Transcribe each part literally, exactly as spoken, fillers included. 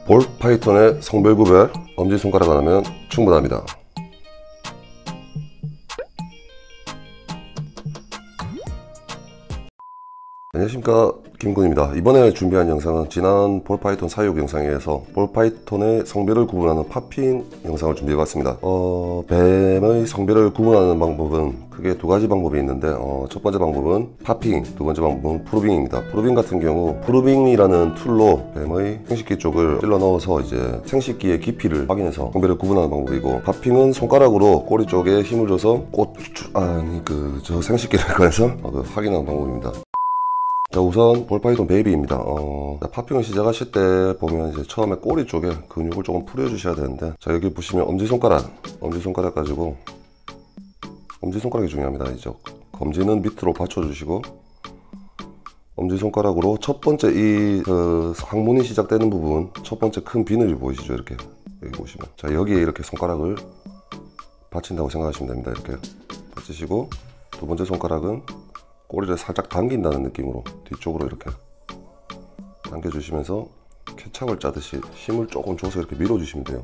볼 파이톤의 성별 구별, 엄지손가락 하나면 충분합니다. 안녕하십니까, 김군입니다. 이번에 준비한 영상은 지난 볼파이톤 사육 영상에 의해서 볼파이톤의 성별을 구분하는 파핑 영상을 준비해봤습니다. 어, 뱀의 성별을 구분하는 방법은 크게 두 가지 방법이 있는데 어, 첫 번째 방법은 파핑, 두 번째 방법은 프로빙입니다. 프로빙 같은 경우 프로빙이라는 툴로 뱀의 생식기 쪽을 찔러 넣어서 이제 생식기의 깊이를 확인해서 성별을 구분하는 방법이고, 파핑은 손가락으로 꼬리 쪽에 힘을 줘서 꽃 아니 그 저 생식기를 꺼내서 어, 그 확인하는 방법입니다. 자, 우선 볼파이톤 베이비입니다. 어, 파핑을 시작하실 때 보면 이제 처음에 꼬리 쪽에 근육을 조금 풀어주셔야 되는데, 자, 여기 보시면 엄지손가락, 엄지손가락 가지고, 엄지손가락이 중요합니다. 이제 검지는 밑으로 받쳐주시고, 엄지손가락으로 첫 번째 이 그 항문이 시작되는 부분, 첫 번째 큰 비늘이 보이시죠? 이렇게 여기 보시면, 자, 여기에 이렇게 손가락을 받친다고 생각하시면 됩니다. 이렇게 받치시고, 두 번째 손가락은 꼬리를 살짝 당긴다는 느낌으로 뒤쪽으로 이렇게 당겨주시면서 케찹을 짜듯이 힘을 조금 줘서 이렇게 밀어주시면 돼요.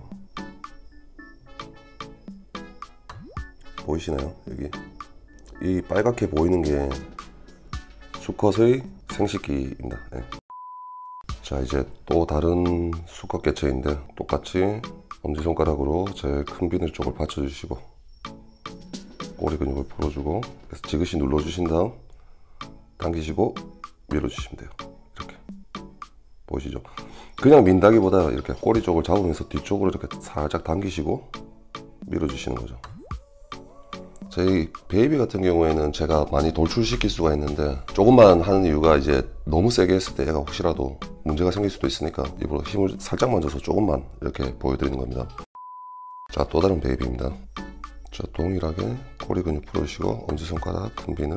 보이시나요? 여기 이 빨갛게 보이는 게 수컷의 생식기입니다. 네. 자, 이제 또 다른 수컷 개체인데 똑같이 엄지손가락으로 제 큰 비늘 쪽을 받쳐주시고 꼬리 근육을 풀어주고 지그시 눌러주신 다음 당기시고 밀어주시면 돼요. 이렇게 보이시죠? 그냥 민다기보다 이렇게 꼬리 쪽을 잡으면서 뒤쪽으로 이렇게 살짝 당기시고 밀어주시는 거죠. 저희 베이비 같은 경우에는 제가 많이 돌출시킬 수가 있는데, 조금만 하는 이유가 이제 너무 세게 했을 때 얘가 혹시라도 문제가 생길 수도 있으니까 일부러 힘을 살짝만 줘서 조금만 이렇게 보여드리는 겁니다. 자, 또 다른 베이비입니다. 자, 동일하게 꼬리 근육 풀어주시고 엄지손가락 큰 비늘.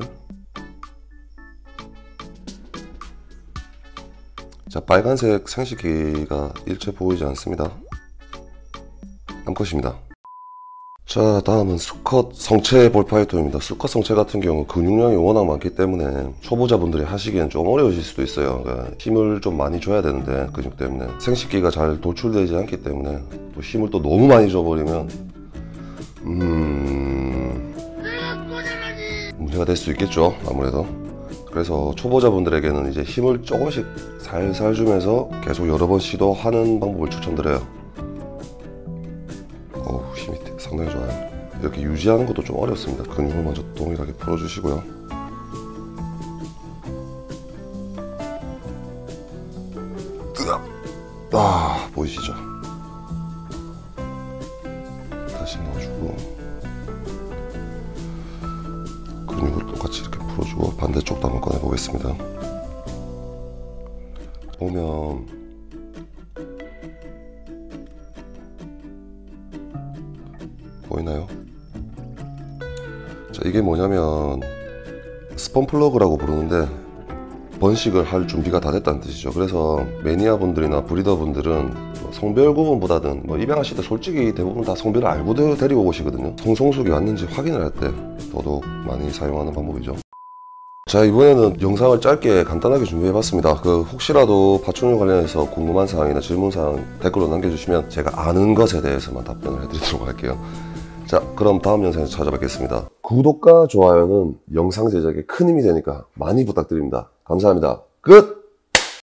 자, 빨간색 생식기가 일체 보이지 않습니다. 암컷입니다. 자, 다음은 수컷 성체 볼파이톤입니다. 수컷 성체 같은 경우 근육량이 워낙 많기 때문에 초보자분들이 하시기엔 좀 어려우실 수도 있어요. 그러니까 힘을 좀 많이 줘야 되는데 근육 때문에 생식기가 잘 돌출되지 않기 때문에 또 힘을 또 너무 많이 줘버리면 음... 문제가 될 수 있겠죠, 아무래도. 그래서 초보자분들에게는 이제 힘을 조금씩 살살 주면서 계속 여러 번 시도하는 방법을 추천드려요. 어우, 힘이 상당히 좋아요. 이렇게 유지하는 것도 좀 어렵습니다. 근육을 먼저 동일하게 풀어주시고요. 아, 보이시죠? 다시 넣어주고 근육을 똑같이 이렇게 풀어주고 반대쪽도 한번 꺼내 보겠습니다. 보면 보이나요? 자, 이게 뭐냐면 스펀 플러그라고 부르는데 번식을 할 준비가 다 됐다는 뜻이죠. 그래서 매니아 분들이나 브리더 분들은 성별 구분보다는 뭐 입양하실 때 솔직히 대부분 다 성별을 알고 데리고 오시거든요. 성성숙이 왔는지 확인을 할 때 더더욱 많이 사용하는 방법이죠. 자, 이번에는 영상을 짧게 간단하게 준비해봤습니다. 그 혹시라도 파충류 관련해서 궁금한 사항이나 질문사항 댓글로 남겨주시면 제가 아는 것에 대해서만 답변을 해드리도록 할게요. 자, 그럼 다음 영상에서 찾아뵙겠습니다. 구독과 좋아요는 영상 제작에 큰 힘이 되니까 많이 부탁드립니다. 감사합니다. 끝!